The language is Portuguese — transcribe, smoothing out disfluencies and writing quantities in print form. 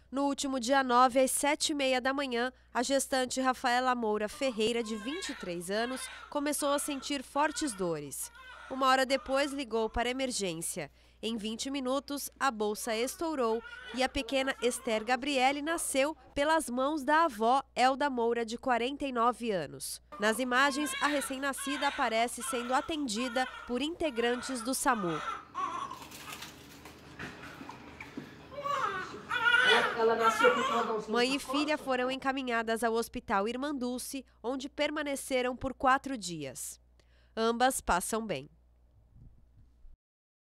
No último dia 9, às 7h30 da manhã, a gestante Rafaela Moura Ferreira, de 23 anos, começou a sentir fortes dores. 1 hora depois, ligou para a emergência. Em 20 minutos, a bolsa estourou e a pequena Esther Gabriele nasceu pelas mãos da avó Elda Moura, de 49 anos. Nas imagens, a recém-nascida aparece sendo atendida por integrantes do SAMU. Ela nasceu com cordãozinho. Mãe e filha foram encaminhadas ao Hospital Irmã Dulce, onde permaneceram por 4 dias. Ambas passam bem.